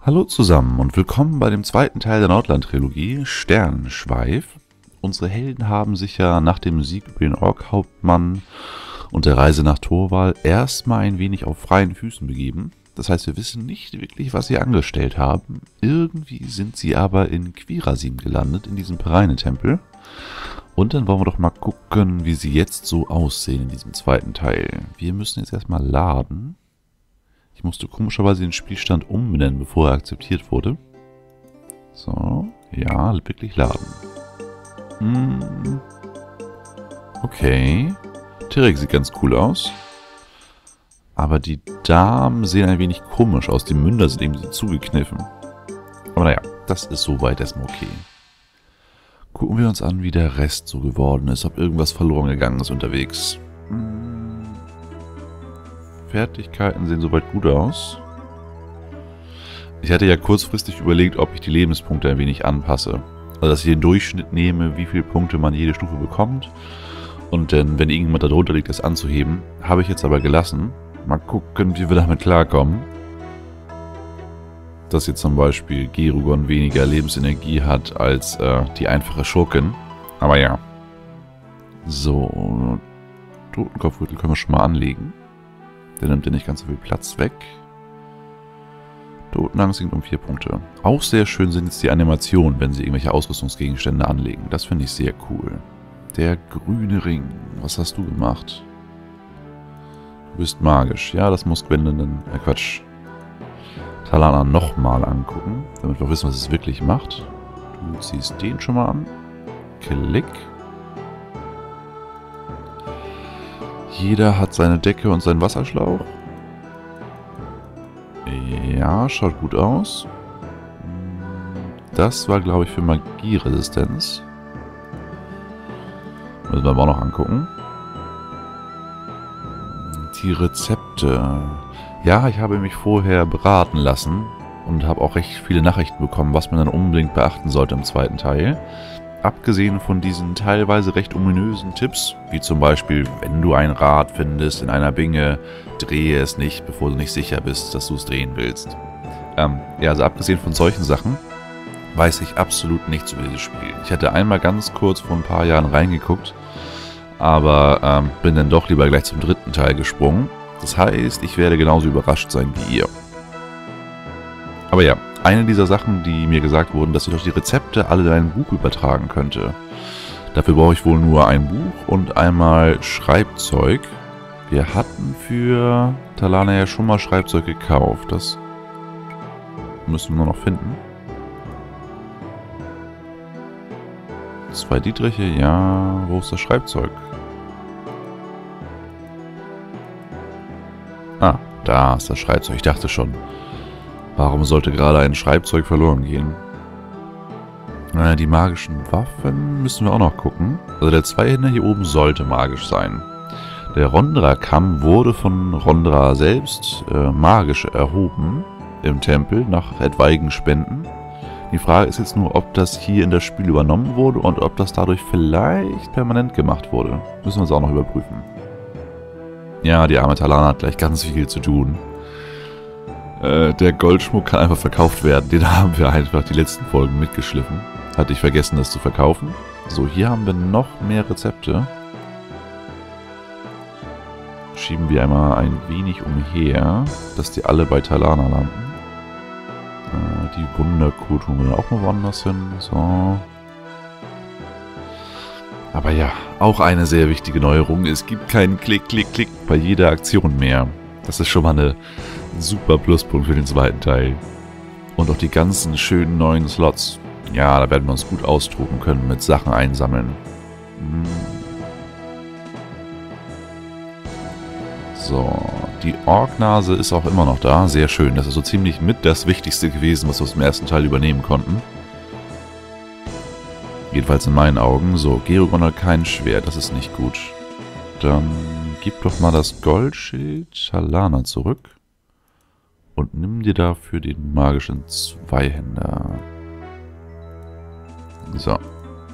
Hallo zusammen und willkommen bei dem zweiten Teil der Nordland-Trilogie, Sternenschweif. Unsere Helden haben sich ja nach dem Sieg über den Ork-Hauptmann und der Reise nach Torwall erstmal ein wenig auf freien Füßen begeben. Das heißt, wir wissen nicht wirklich, was sie angestellt haben. Irgendwie sind sie aber in Quirasim gelandet, in diesem Pereine-Tempel. Und dann wollen wir doch mal gucken, wie sie jetzt so aussehen in diesem zweiten Teil. Wir müssen jetzt erstmal laden. Ich musste komischerweise den Spielstand umbenennen, bevor er akzeptiert wurde. So, ja, wirklich laden. Okay. Terek sieht ganz cool aus. Aber die Damen sehen ein wenig komisch aus. Die Münder sind irgendwie zugekniffen. Aber naja, das ist soweit erstmal okay. Gucken wir uns an, wie der Rest so geworden ist. Ob irgendwas verloren gegangen ist unterwegs. Fertigkeiten sehen soweit gut aus. Ich hatte ja kurzfristig überlegt, ob ich die Lebenspunkte ein wenig anpasse. Also, dass ich den Durchschnitt nehme, wie viele Punkte man jede Stufe bekommt. Und dann, wenn irgendjemand darunter liegt, das anzuheben. Habe ich jetzt aber gelassen. Mal gucken, wie wir damit klarkommen. Dass jetzt zum Beispiel Gerugon weniger Lebensenergie hat als die einfache Schurkin. Aber ja. So. Totenkopfgürtel können wir schon mal anlegen. Der nimmt ja nicht ganz so viel Platz weg. Totenangst sinkt um 4 Punkte. Auch sehr schön sind jetzt die Animationen, wenn sie irgendwelche Ausrüstungsgegenstände anlegen. Das finde ich sehr cool. Der grüne Ring. Was hast du gemacht? Du bist magisch. Ja, das muss Gwendolyn dann... Quatsch. Talana nochmal angucken, damit wir wissen, was es wirklich macht. Du ziehst den schon mal an. Klick. Jeder hat seine Decke und seinen Wasserschlauch. Ja, schaut gut aus. Das war, glaube ich, für Magieresistenz. Müssen wir aber auch noch angucken. Die Rezepte. Ja, ich habe mich vorher beraten lassen und habe auch recht viele Nachrichten bekommen, was man dann unbedingt beachten sollte im zweiten Teil. Abgesehen von diesen teilweise recht ominösen Tipps, wie zum Beispiel, wenn du ein Rad findest in einer Binge, drehe es nicht, bevor du nicht sicher bist, dass du es drehen willst. Ja, also abgesehen von solchen Sachen, weiß ich absolut nichts über dieses Spiel. Ich hatte einmal ganz kurz vor ein paar Jahren reingeguckt, aber bin dann doch lieber gleich zum dritten Teil gesprungen. Das heißt, ich werde genauso überrascht sein wie ihr. Aber ja, eine dieser Sachen, die mir gesagt wurden, dass ich doch die Rezepte alle in ein Buch übertragen könnte. Dafür brauche ich wohl nur ein Buch und einmal Schreibzeug. Wir hatten für Talana ja schon mal Schreibzeug gekauft. Das müssen wir nur noch finden. 2 Dietriche, ja. Wo ist das Schreibzeug? Ah, da ist das Schreibzeug. Ich dachte schon. Warum sollte gerade ein Schreibzeug verloren gehen? Die magischen Waffen müssen wir auch noch gucken. Also der Zweihänder hier oben sollte magisch sein. Der Rondra-Kamm wurde von Rondra selbst magisch erhoben im Tempel nach etwaigen Spenden. Die Frage ist jetzt nur, ob das hier in das Spiel übernommen wurde und ob das dadurch vielleicht permanent gemacht wurde. Müssen wir uns auch noch überprüfen. Ja, die arme Talana hat gleich ganz viel zu tun. Der Goldschmuck kann einfach verkauft werden. Den haben wir einfach die letzten Folgen mitgeschliffen. Hatte ich vergessen, das zu verkaufen. So, hier haben wir noch mehr Rezepte. Schieben wir einmal ein wenig umher, dass die alle bei Talana landen. Die Wunderkur tun wir auch mal woanders hin. So. Aber ja, auch eine sehr wichtige Neuerung. Es gibt keinen Klick, Klick, Klick bei jeder Aktion mehr. Das ist schon mal ein super Pluspunkt für den zweiten Teil. Und auch die ganzen schönen neuen Slots. Ja, da werden wir uns gut austoben können mit Sachen einsammeln. So, die Orknase ist auch immer noch da. Sehr schön. Das ist so ziemlich mit das Wichtigste gewesen, was wir aus dem ersten Teil übernehmen konnten. Jedenfalls in meinen Augen. So, Gerugon hat kein Schwert. Das ist nicht gut. Dann gib doch mal das Goldschild Talana zurück. Und nimm dir dafür den magischen Zweihänder. So.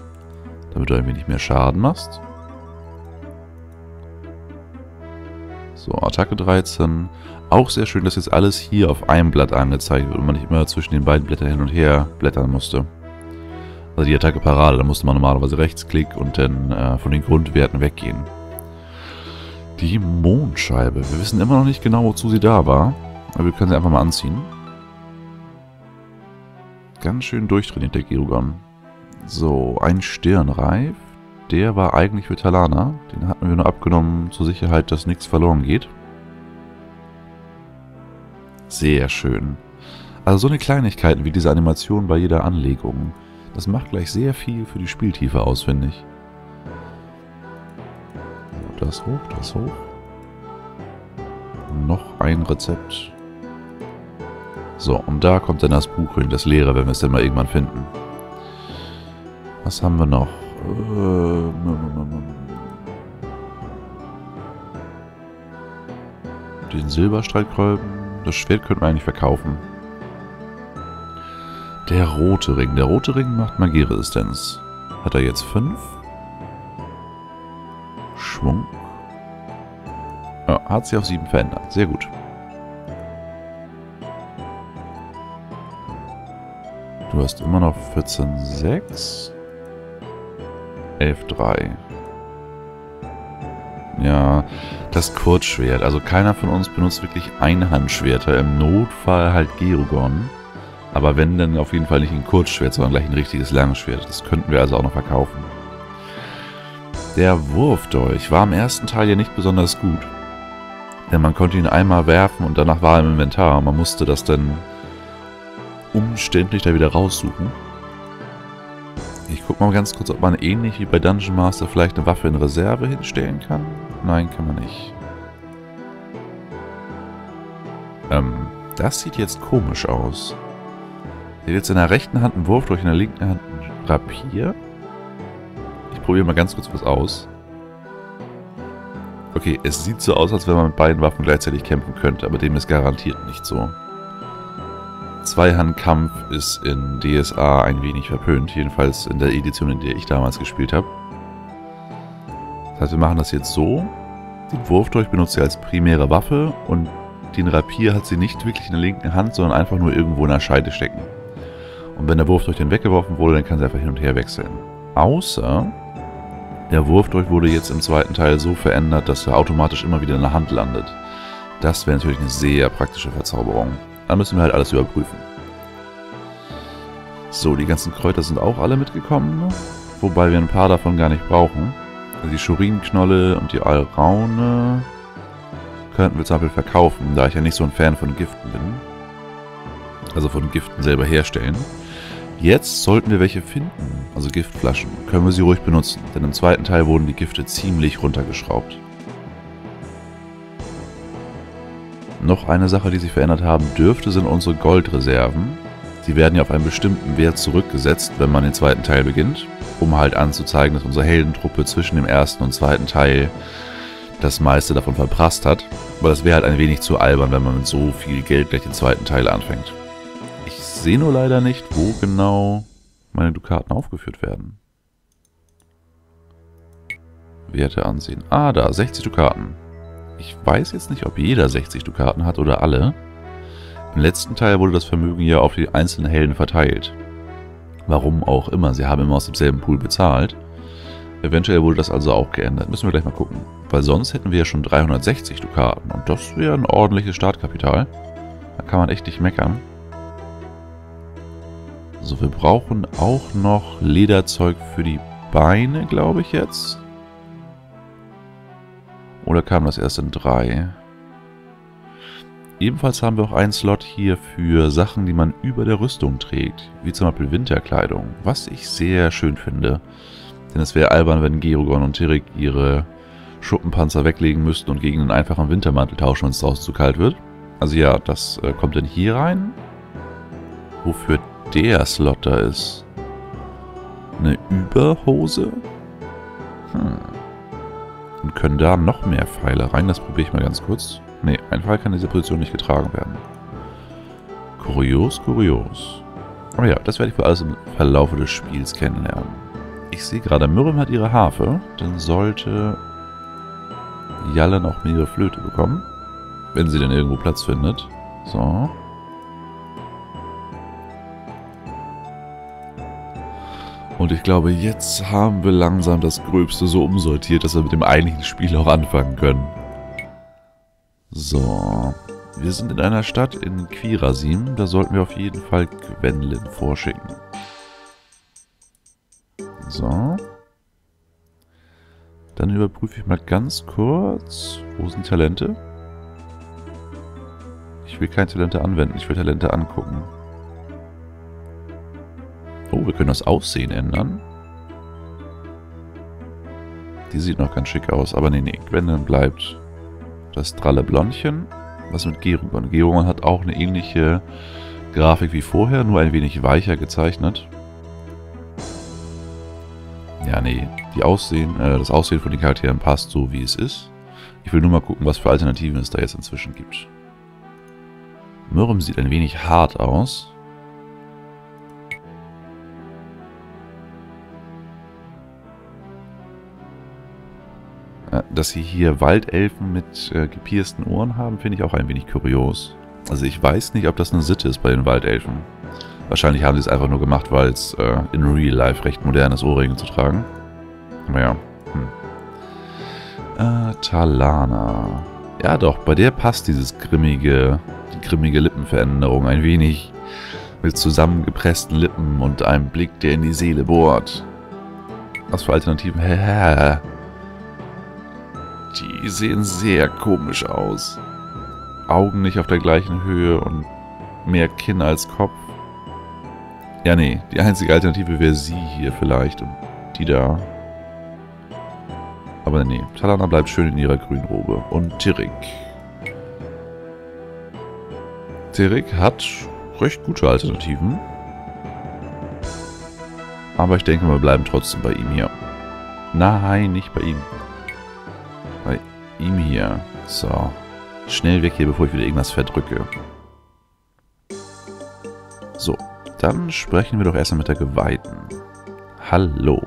Damit du ein wenig mehr Schaden machst. So, Attacke 13. Auch sehr schön, dass jetzt alles hier auf einem Blatt angezeigt wird und man nicht immer zwischen den beiden Blättern hin und her blättern musste. Also die Attacke Parade, da musste man normalerweise Rechtsklick und dann von den Grundwerten weggehen. Die Mondscheibe. Wir wissen immer noch nicht genau, wozu sie da war. Aber wir können sie einfach mal anziehen. Ganz schön durchtrainiert, der Gerugon. So, ein Stirnreif. Der war eigentlich für Talana. Den hatten wir nur abgenommen zur Sicherheit, dass nichts verloren geht. Sehr schön. Also so eine Kleinigkeiten wie diese Animation bei jeder Anlegung. Das macht gleich sehr viel für die Spieltiefe aus, finde ich. So, das hoch, das hoch. Noch ein Rezept. So, und da kommt dann das Buch hin, das leere, wenn wir es dann mal irgendwann finden. Was haben wir noch? Den Silberstreitkolben. Das Schwert könnten wir eigentlich verkaufen. Der rote Ring. Der rote Ring macht Magieresistenz. Hat er jetzt 5? Schwung. Ja, hat sich auf 7 verändert. Sehr gut. Du hast immer noch 14,6. 11,3. Ja, das Kurzschwert. Also keiner von uns benutzt wirklich Einhandschwerter. Im Notfall halt Gerugon. Aber wenn, dann auf jeden Fall nicht ein Kurzschwert, sondern gleich ein richtiges Langschwert. Das könnten wir also auch noch verkaufen. Der Wurfdolch war im ersten Teil ja nicht besonders gut. Denn man konnte ihn einmal werfen und danach war er im Inventar. Man musste das dann umständlich da wieder raussuchen. Ich gucke mal ganz kurz, ob man ähnlich wie bei Dungeon Master vielleicht eine Waffe in Reserve hinstellen kann. Nein, kann man nicht. Das sieht jetzt komisch aus. Er hat jetzt in der rechten Hand einen Wurfdolch, in der linken Hand ein Rapier. Ich probiere mal ganz kurz was aus. Okay, es sieht so aus, als wenn man mit beiden Waffen gleichzeitig kämpfen könnte, aber dem ist garantiert nicht so. Zweihandkampf ist in DSA ein wenig verpönt, jedenfalls in der Edition, in der ich damals gespielt habe. Das heißt, wir machen das jetzt so. Den Wurfdolch benutzt sie als primäre Waffe und den Rapier hat sie nicht wirklich in der linken Hand, sondern einfach nur irgendwo in der Scheide stecken. Und wenn der Wurfdolch dann weggeworfen wurde, dann kann sie einfach hin und her wechseln. Außer der Wurfdolch wurde jetzt im zweiten Teil so verändert, dass er automatisch immer wieder in der Hand landet. Das wäre natürlich eine sehr praktische Verzauberung. Da müssen wir halt alles überprüfen. So, die ganzen Kräuter sind auch alle mitgekommen. Wobei wir ein paar davon gar nicht brauchen. Also die Schurinknolle und die Alraune könnten wir zum Beispiel verkaufen, da ich ja nicht so ein Fan von Giften bin. Also von Giften selber herstellen. Jetzt sollten wir welche finden, also Giftflaschen, können wir sie ruhig benutzen. Denn im zweiten Teil wurden die Gifte ziemlich runtergeschraubt. Noch eine Sache, die sich verändert haben dürfte, sind unsere Goldreserven. Sie werden ja auf einen bestimmten Wert zurückgesetzt, wenn man den zweiten Teil beginnt, um halt anzuzeigen, dass unsere Heldentruppe zwischen dem ersten und zweiten Teil das meiste davon verprasst hat. Aber das wäre halt ein wenig zu albern, wenn man mit so viel Geld gleich den zweiten Teil anfängt. Ich sehe nur leider nicht, wo genau meine Dukaten aufgeführt werden. Werte ansehen. Ah, da, 60 Dukaten. Ich weiß jetzt nicht, ob jeder 60 Dukaten hat oder alle. Im letzten Teil wurde das Vermögen ja auf die einzelnen Helden verteilt. Warum auch immer, sie haben immer aus demselben Pool bezahlt. Eventuell wurde das also auch geändert. Müssen wir gleich mal gucken. Weil sonst hätten wir ja schon 360 Dukaten. Und das wäre ein ordentliches Startkapital. Da kann man echt nicht meckern. So, wir brauchen auch noch Lederzeug für die Beine, glaube ich jetzt. Oder kam das erst in 3? Ebenfalls haben wir auch einen Slot hier für Sachen, die man über der Rüstung trägt. Wie zum Beispiel Winterkleidung. Was ich sehr schön finde. Denn es wäre albern, wenn Gerugon und Tirik ihre Schuppenpanzer weglegen müssten und gegen einen einfachen Wintermantel tauschen, wenn es draußen zu kalt wird. Also ja, das kommt dann hier rein. Wofür der Slot da ist. Eine Überhose? Und können da noch mehr Pfeile rein. Das probiere ich mal ganz kurz. Ne, ein Pfeil kann in dieser Position nicht getragen werden. Kurios, kurios. Aber ja, das werde ich wohl alles im Verlauf des Spiels kennenlernen. Ich sehe gerade, Miriam hat ihre Harfe. Dann sollte... Jalle noch mehr ihre Flöte bekommen. Wenn sie denn irgendwo Platz findet. So. Und ich glaube, jetzt haben wir langsam das Gröbste so umsortiert, dass wir mit dem eigentlichen Spiel auch anfangen können. So. Wir sind in einer Stadt in Quirasim. Da sollten wir auf jeden Fall Gwendolyn vorschicken. So. Dann überprüfe ich mal ganz kurz. Wo sind Talente? Ich will keine Talente anwenden, ich will Talente angucken. Oh, wir können das Aussehen ändern. Die sieht noch ganz schick aus, aber nee, Gwendolyn bleibt das dralle Blondchen. Was mit Gerugon? Gerugon hat auch eine ähnliche Grafik wie vorher, nur ein wenig weicher gezeichnet. Ja, nee, das Aussehen von den Charakteren passt so, wie es ist. Ich will nur mal gucken, was für Alternativen es da jetzt inzwischen gibt. Myrm sieht ein wenig hart aus. Dass sie hier Waldelfen mit gepiersten Ohren haben, finde ich auch ein wenig kurios. Also ich weiß nicht, ob das eine Sitte ist bei den Waldelfen. Wahrscheinlich haben sie es einfach nur gemacht, weil es in Real Life recht modern ist, Ohrringe zu tragen. Aber ja. Talana. Ja doch, bei der passt die grimmige Lippenveränderung ein wenig. Mit zusammengepressten Lippen und einem Blick, der in die Seele bohrt. Was für Alternativen? Die sehen sehr komisch aus. Augen nicht auf der gleichen Höhe und mehr Kinn als Kopf. Ja, nee, die einzige Alternative wäre sie hier vielleicht und die da. Aber nee, Talana bleibt schön in ihrer Grünrobe. Und Tirik. Tirik hat recht gute Alternativen. Aber ich denke, wir bleiben trotzdem bei ihm hier. Nein, nicht bei ihm. Bei ihm hier. So. Schnell weg hier, bevor ich wieder irgendwas verdrücke. So. Dann sprechen wir doch erstmal mit der Geweihten. Hallo.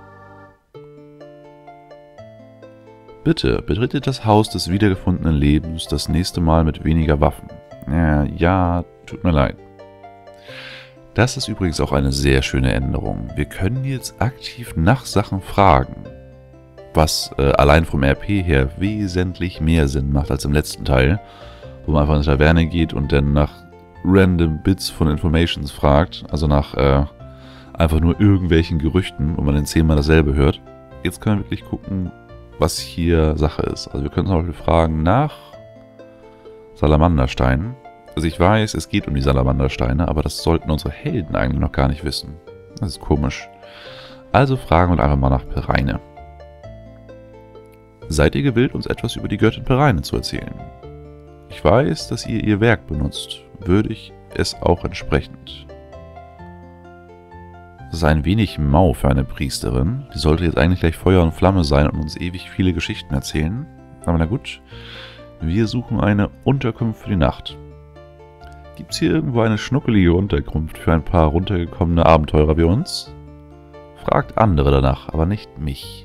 Bitte, betretet das Haus des wiedergefundenen Lebens das nächste Mal mit weniger Waffen. Ja, tut mir leid. Das ist übrigens auch eine sehr schöne Änderung. Wir können jetzt aktiv nach Sachen fragen. Was allein vom RP her wesentlich mehr Sinn macht als im letzten Teil. Wo man einfach in eine Taverne geht und dann nach random Bits von Informations fragt. Also nach einfach nur irgendwelchen Gerüchten, wo man dann 10-mal dasselbe hört. Jetzt können wir wirklich gucken, was hier Sache ist. Also wir können zum Beispiel fragen nach Salamandersteinen. Also ich weiß, es geht um die Salamandersteine, aber das sollten unsere Helden eigentlich noch gar nicht wissen. Das ist komisch. Also fragen wir einfach mal nach Pereine. Seid ihr gewillt, uns etwas über die Göttin Pereine zu erzählen? Ich weiß, dass ihr ihr Werk benutzt. Würde ich es auch entsprechend. Das ist ein wenig mau für eine Priesterin. Die sollte jetzt eigentlich gleich Feuer und Flamme sein und uns ewig viele Geschichten erzählen. Aber na gut. Wir suchen eine Unterkunft für die Nacht. Gibt es hier irgendwo eine schnuckelige Unterkunft für ein paar runtergekommene Abenteurer wie uns? Fragt andere danach, aber nicht mich.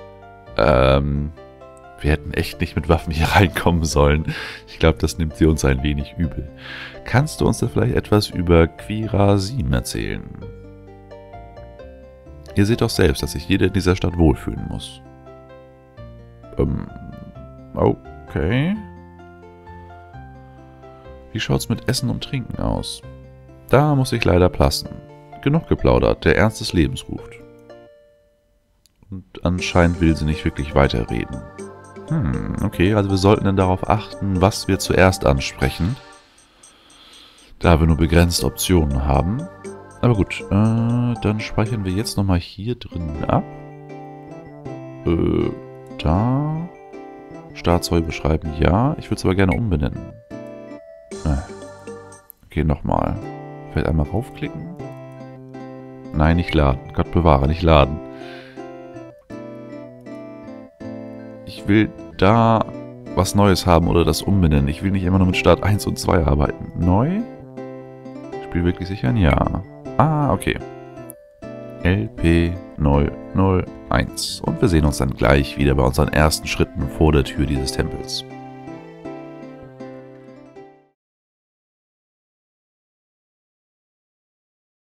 Wir hätten echt nicht mit Waffen hier reinkommen sollen. Ich glaube, das nimmt sie uns ein wenig übel. Kannst du uns da vielleicht etwas über Quirasim erzählen? Ihr seht doch selbst, dass sich jeder in dieser Stadt wohlfühlen muss. Okay. Wie schaut's mit Essen und Trinken aus? Da muss ich leider platzen. Genug geplaudert, der Ernst des Lebens ruft. Und anscheinend will sie nicht wirklich weiterreden. Okay, also wir sollten dann darauf achten, was wir zuerst ansprechen. Da wir nur begrenzt Optionen haben. Aber gut, dann speichern wir jetzt nochmal hier drin ab. Da. Staatsräume beschreiben, ja. Ich würde es aber gerne umbenennen. Okay, nochmal. Vielleicht einmal raufklicken. Nein, nicht laden. Gott bewahre, nicht laden. Ich will da was Neues haben oder das umbenennen. Ich will nicht immer nur mit Start 1 und 2 arbeiten. Neu? Spiel wirklich sichern? Ja. Ah, okay. LP001. Und wir sehen uns dann gleich wieder bei unseren ersten Schritten vor der Tür dieses Tempels.